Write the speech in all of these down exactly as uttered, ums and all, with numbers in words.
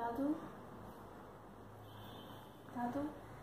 दादू दादू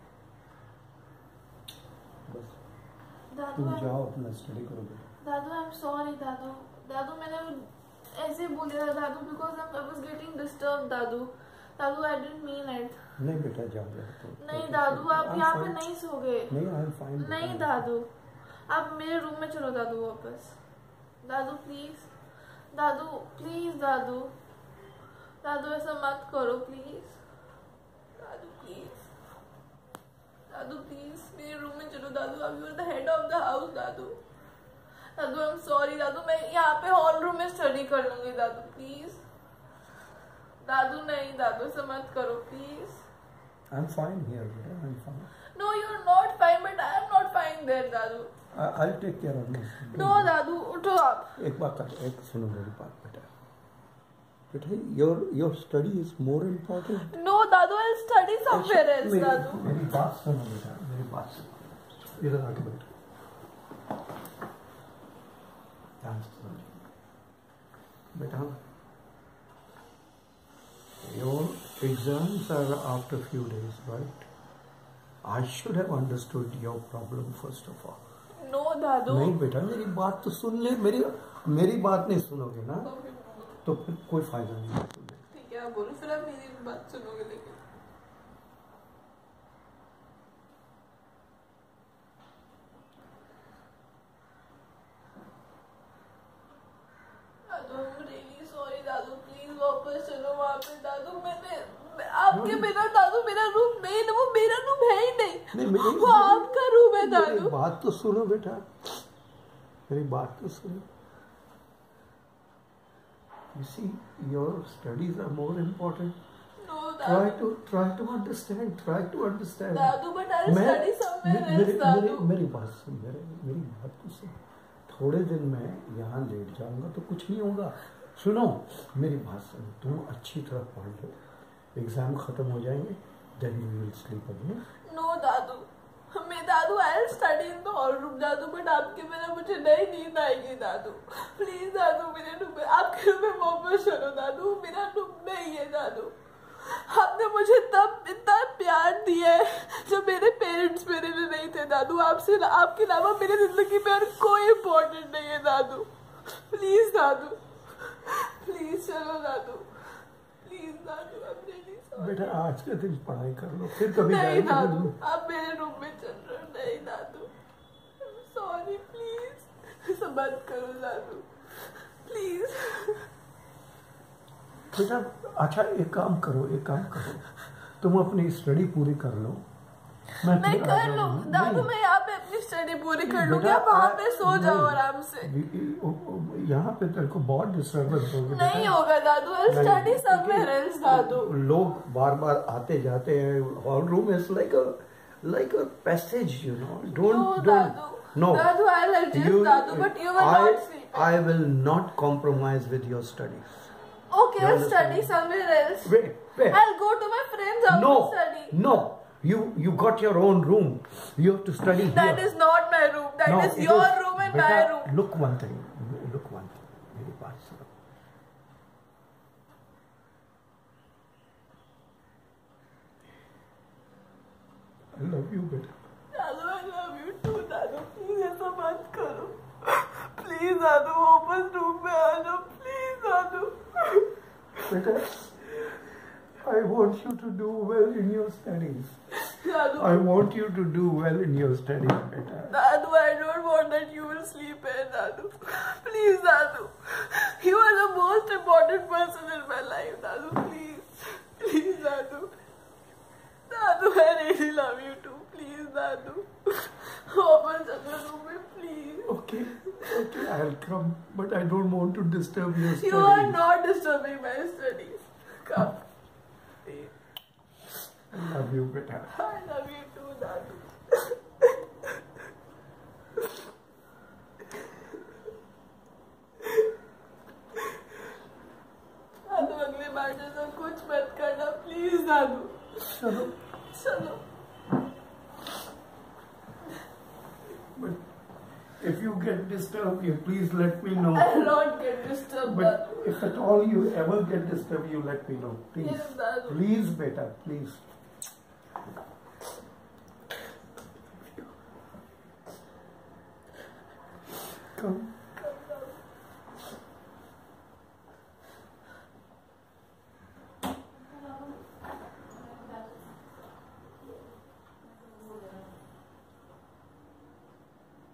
बस दादू तुम जाओ अपना स्टडी करो बेटा। दादू आई एम सॉरी दादू दादू मैंने ऐसे बोल दिया था दादू because I was getting disturb दादू दादू आई डिडंट मीन इट। नहीं बेटा जाओ तो, नहीं दादू आप यहाँ पे नहीं सोगे। नहीं आई एम फाइन। नहीं दादू आप मेरे रूम में चलो दादू वापस। दादू प्लीज दादू प्लीज दादू दादू ऐसा मत करो प्लीज दादू प्लीज दादू प्लीज मेरे रूम में चलो दादू। आप you are the head of the house दादू। दादू आई एम सॉरी दादू मैं यहाँ पे हॉल रूम में स्टडी कर लूंगी दादू प्लीज। दादू नहीं दादू ऐसा मत करो please. I am fine here बेटा I am fine. No you are not fine but I am not fine there दादू। I will take care of this. No दादू उठो आप। एक बात कर एक सुनो मेरी बात बेटा बेटा your your study is more important. No दादू I will study somewhere else दादू। मेरी बात सुनो बेटा मेरी बात सुनो इधर आके बैठो। बेटा your exams are after few days, right? I should have understood your problem first of all. No, दादू। नहीं बेटा मेरी बात तो सुन ले। मेरी मेरी बात नहीं सुनोगे ना तो फिर कोई फायदा नहीं है तुम्हें। ठीक है आप बोलो फिर आप मेरी बात सुनोगे लेकिन वापस चलो वहाँ पे दादू। मैंने आपके बिना दादू मेरा रूम नहीं वो मेरा रूम है ही नहीं, नहीं वो आपका रूम है दादू। मेरी बात तो सुनो बेटा मेरी बात तो सुनो। You see your studies are more important. No, try to try to understand try to understand. Dadu but I'll study somewhere else दादू। मेरी बात सुन मेरे मेरी बात तो सुन। थोड़े दिन में यहाँ लेट जाऊंगा तो कुछ नहीं होगा। सुनो मेरी बात सुनो तुम अच्छी तरह पढ़ लो एग्जाम खत्म हो जाएंगे then you will sleep again. No दादू मैं दादू I will study in the hall room दादू बट आपके बिना मुझे नहीं नींद आएगी दादू। प्लीज दादू मेरे रूम में आपके रूम में वापस चलो दादू। मेरा रूम नहीं है दादू। आपने मुझे तब इतना प्यार दिया है जब मेरे पेरेंट्स मेरे लिए नहीं थे दादू। आपसे आपके अलावा मेरी जिंदगी में और कोई इम्पोर्टेंट नहीं है दादू। प्लीज दादू प्लीज चलो दादू प्लीज दादू। अब बेटा आज के दिन पढ़ाई कर लो फिर कभी नहीं दादू आप मेरे रूम में चल रहे हो। नहीं दादू सॉरी प्लीज ऐसा मत करो दादू प्लीज। बेटा अच्छा एक काम करो एक काम करो तुम अपनी स्टडी पूरी कर लो। मैं, मैं कर लूँ दादू। मैं यहाँ पे अपनी स्टडी पूरी कर लूँगी। आप वहाँ पे सो जाओ आराम से। यहाँ पे तेरे को बहुत डिस्टर्बेंस होगा। नहीं होगा दादू I will study somewhere else दादू। लोग बार बार आते जाते हैं hall room is like a like a passage you know. Don't don't no दादू आई विल एडजस्ट दादू but you will not sleep. I will not compromise with your studies. Okay, I'll study somewhere else. Wait, wait. I'll go to my friends' house no, to study. No, you you got your own room. You have to study that here. That is not my room. That no, is your is, room and beta, my room. Look one thing. Look one thing. मेरी बात सुनो. I love you, beta. Dadu, I love you too, Dadu. Please ऐसा मत करो. Please, Dadu, वापस room में आ जाओ. Please, Dadu. Beta, I want you to do well in your studies. Dadu. I want you to do well in your studies, beta. Dadu, I don't want that you will sleep here, Dadu. Please, Dadu. You are the most important person in my life, Dadu. Please. Please, Dadu. Dadu, I really love you too. Please, Dadu. Open the room, please. Okay, okay, I'll come, but I don't want to disturb your studies. You are not disturbing my studies. Come. I love you, beta. I love you too, Dadu. दादू अगली बार जैसा कुछ मत करना please दादू। चलो चलो। If you get disturbed, you please let me know. I will not get disturbed. But if at all you ever get disturbed, you let me know. Please. Yes, Dadu. Please, beta. Please.